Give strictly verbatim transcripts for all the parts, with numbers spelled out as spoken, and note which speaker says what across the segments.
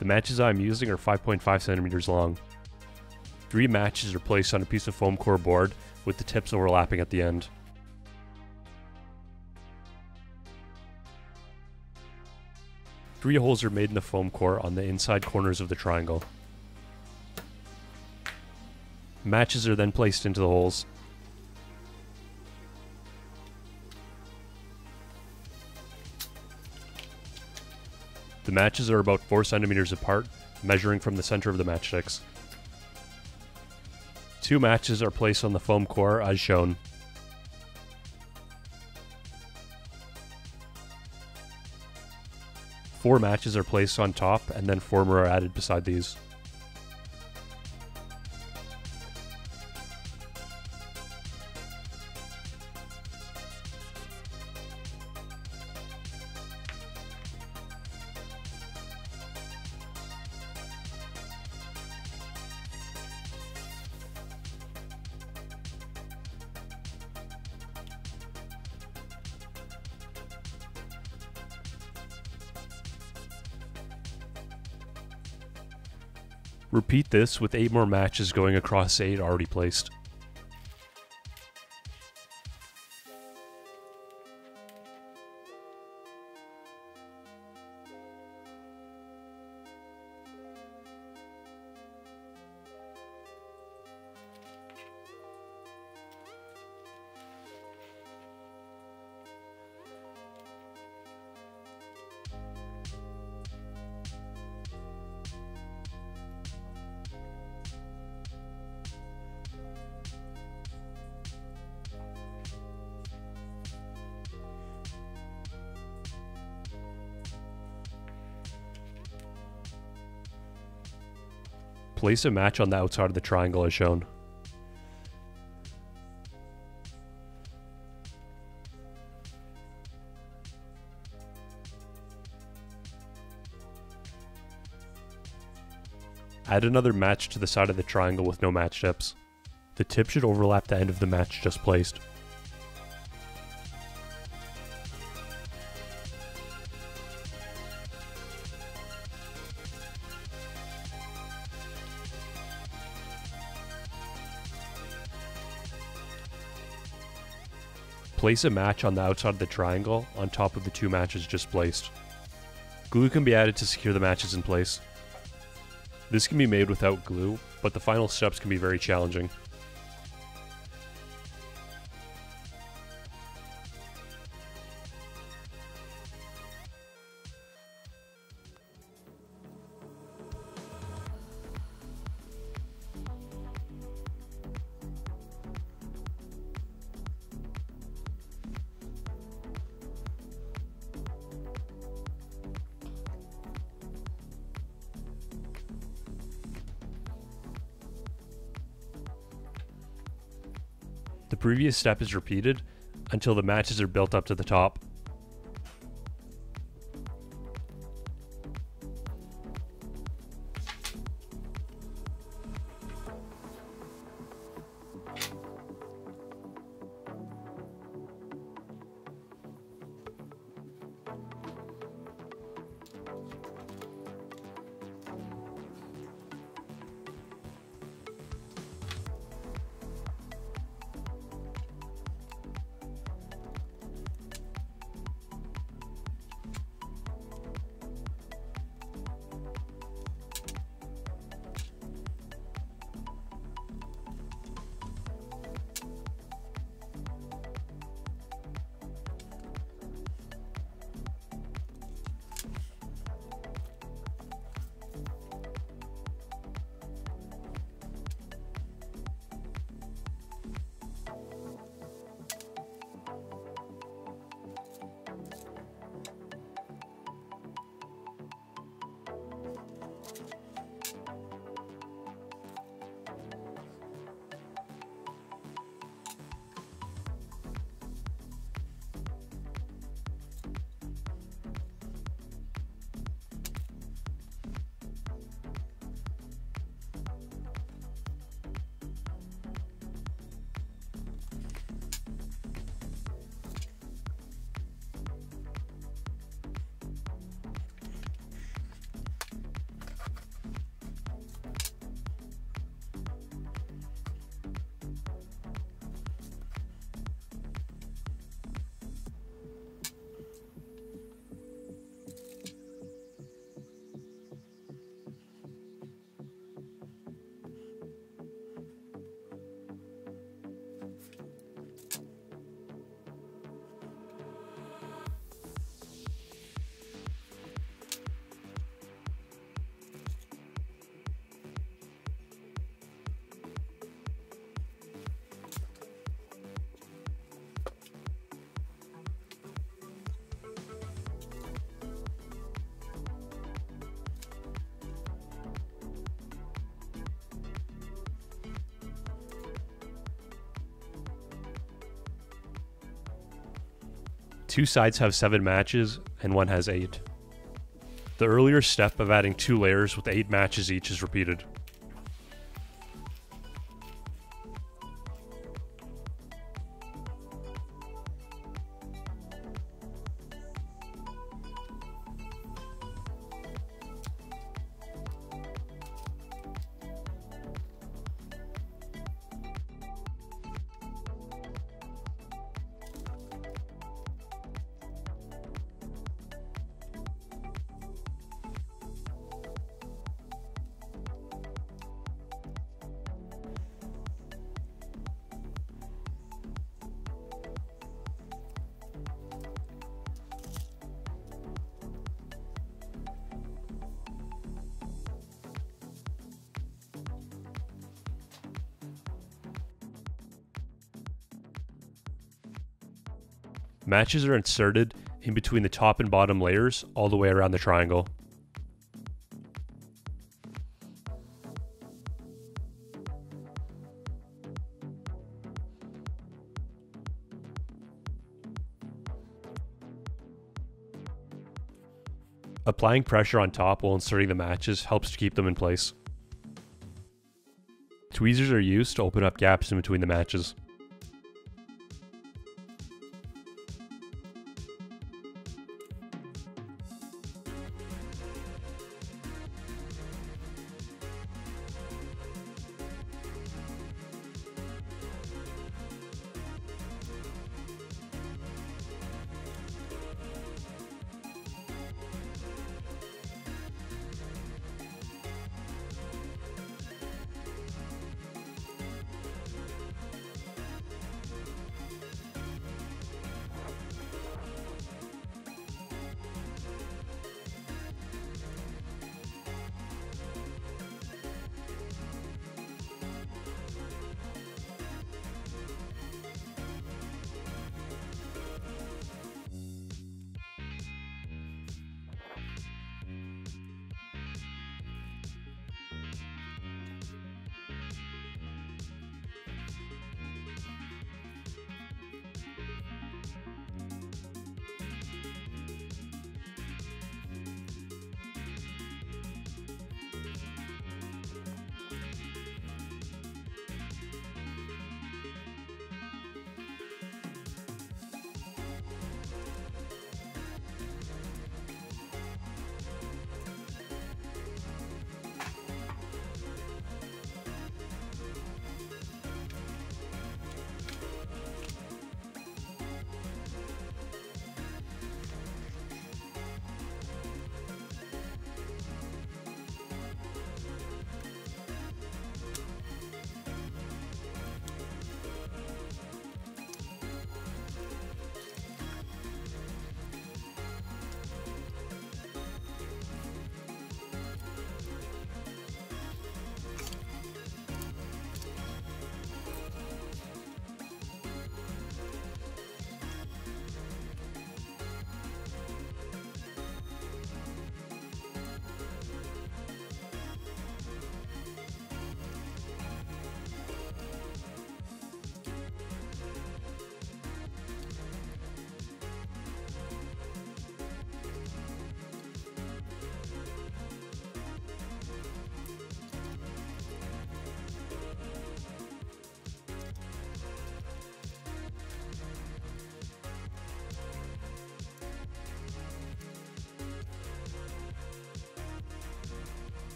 Speaker 1: The matches I am using are five point five centimeters long. Three matches are placed on a piece of foam core board with the tips overlapping at the end. Three holes are made in the foam core on the inside corners of the triangle. Matches are then placed into the holes. The matches are about four centimeters apart, measuring from the center of the matchsticks. Two matches are placed on the foam core as shown. Four matches are placed on top, and then four more are added beside these. Repeat this with eight more matches going across eight already placed. Place a match on the outside of the triangle as shown. Add another match to the side of the triangle with no match tips. The tip should overlap the end of the match just placed. Place a match on the outside of the triangle on top of the two matches just placed. Glue can be added to secure the matches in place. This can be made without glue, but the final steps can be very challenging. The previous step is repeated until the matches are built up to the top. Two sides have seven matches, and one has eight. The earlier step of adding two layers with eight matches each is repeated. Matches are inserted in between the top and bottom layers all the way around the triangle. Applying pressure on top while inserting the matches helps to keep them in place. Tweezers are used to open up gaps in between the matches.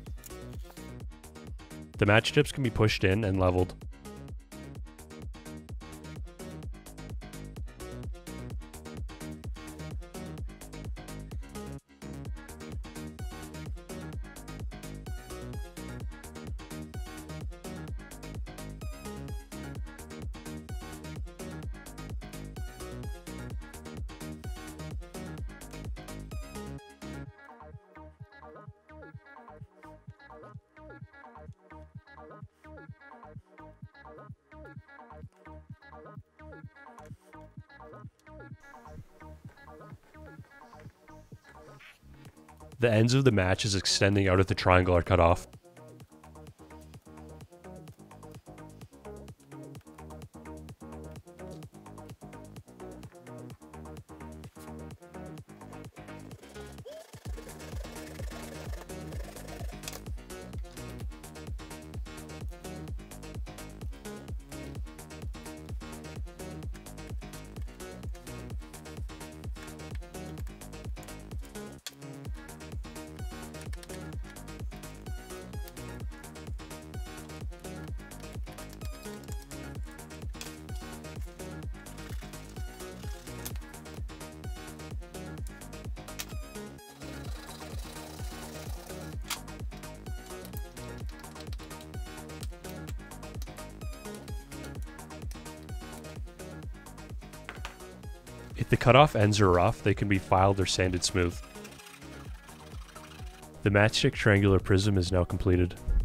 Speaker 1: The match tips can be pushed in and leveled. The ends of the matches extending out of the triangle are cut off. If the cutoff ends are rough, they can be filed or sanded smooth. The matchstick triangular prism is now completed.